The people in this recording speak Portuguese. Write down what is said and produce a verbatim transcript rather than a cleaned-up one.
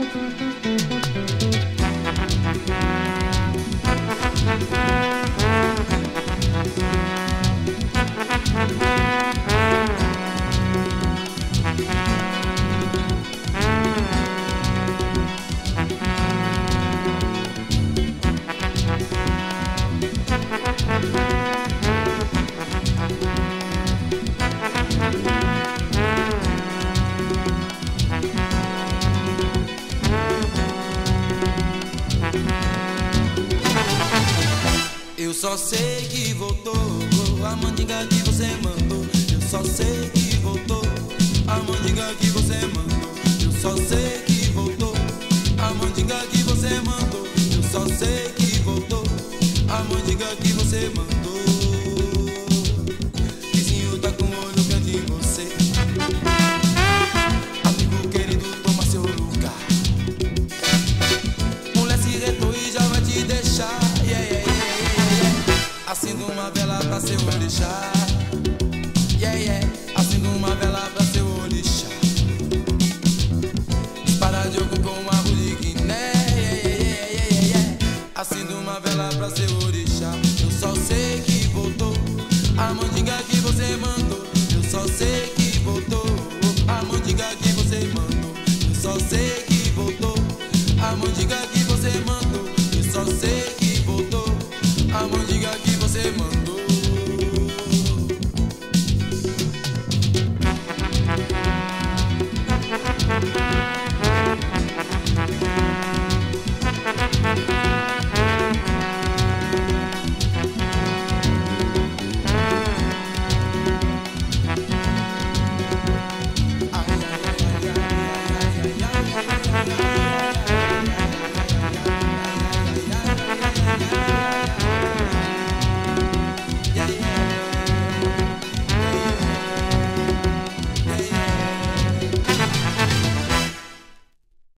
Eu só sei que voltou a mandinga que você mandou. Eu só sei que voltou a mandinga que você mandou. Eu só sei que voltou a mandinga que você mandou. Eu só sei que voltou a mandinga que você mandou. Vizinho tá com olho grande em você. Amigo querido, toma seu lugar. Mulher se retou e já vai te deixar. Yeah, yeah, yeah. Acendo uma vela pra seu orixá. Yeah, yeah. Acendo uma vela pra seu orixá. Dispara de oco com uma de Guiné. Yeah, yeah, yeah, yeah. Acendo uma vela pra seu orixá. Eu só sei que voltou a mandinga que você mandou.